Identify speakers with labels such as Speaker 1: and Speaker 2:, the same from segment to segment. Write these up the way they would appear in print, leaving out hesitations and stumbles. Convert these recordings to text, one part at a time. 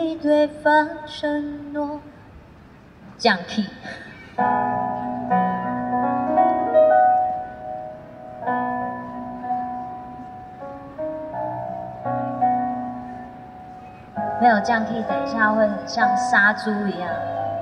Speaker 1: 给对方承诺。降 key。没有降 key， 等一下会很像杀猪一样。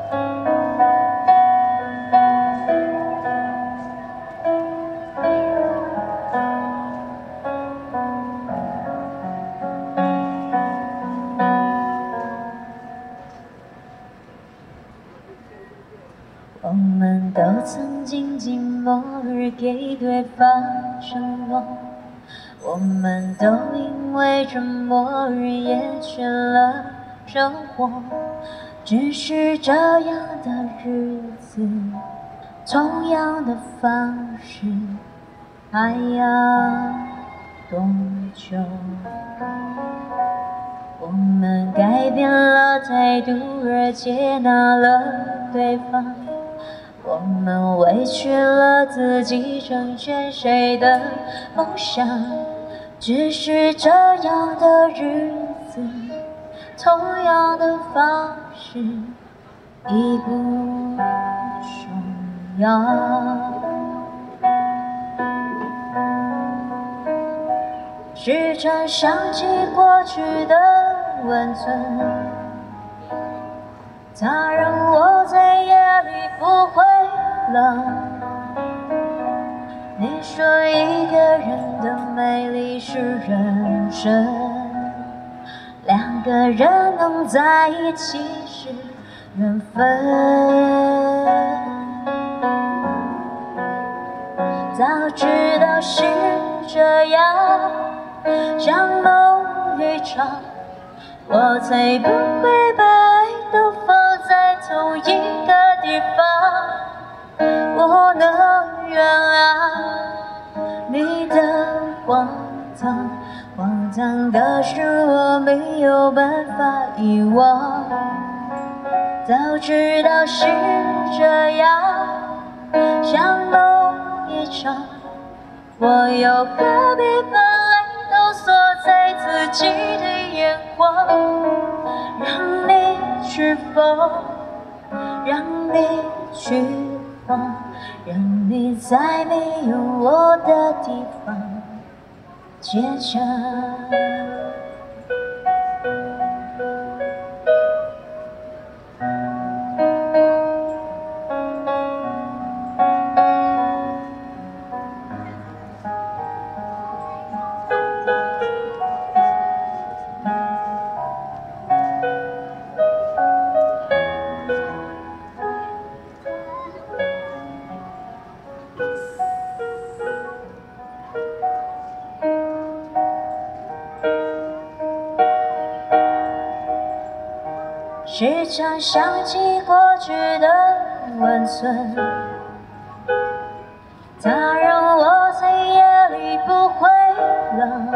Speaker 1: 我们都曾经寂寞而给对方承诺，我们都因为沉默而延续了生活。只是这样的日子，同样的方式，还要多久？我们改变了态度而接纳了对方，我们委屈了自己，成全谁的梦想？只是这样的日子，同样的方式，已不重要。时常想起过去的温存，它让我在夜里不会冷。你说一个人的美丽是人生，两个人能在一起是缘分。早知道是这样，像梦一场，我才不会把爱都放在同一个地方。我能原谅你的荒唐，荒唐的是我没有办法遗忘。早知道是这样，像梦一场，我又何必把泪都锁在自己的眼眶？让你去疯，让你去慌，让你在没有我的地方坚强。时常想起过去的温存，它让我在夜里不会冷。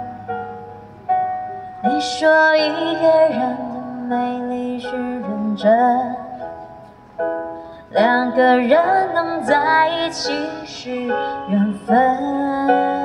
Speaker 1: 你说一个人的美丽是认真，两个人能在一起是缘分。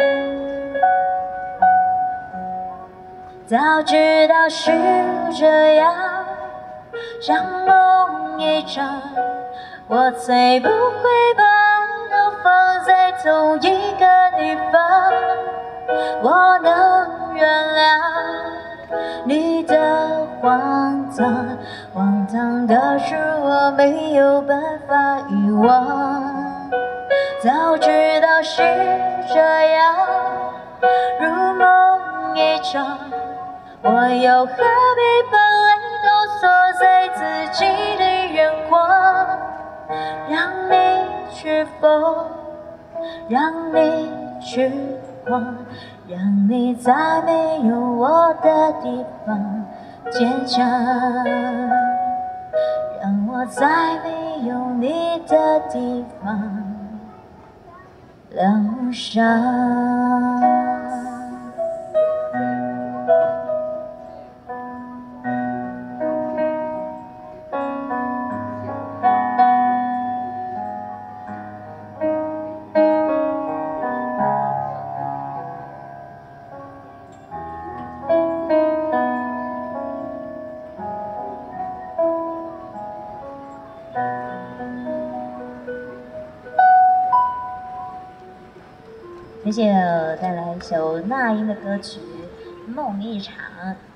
Speaker 1: 早知道是这样，像梦一场，我才不会把爱都放在同一个地方。我能原谅你的荒唐，荒唐的是我没有办法遗忘。早知道是这样，如梦一场，我又何必把泪都锁在自己的眼眶？让你去疯，让你去慌，让你在没有我的地方坚强，让我在没有你的地方疗伤。 谢谢带来一首那英的歌曲《梦一场》。